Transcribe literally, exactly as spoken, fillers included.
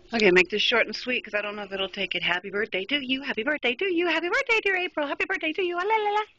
Okay, make this short and sweet because I don't know if it'll take it. Happy birthday to you. Happy birthday to you. Happy birthday, dear April. Happy birthday to you. Ah, la, la, la.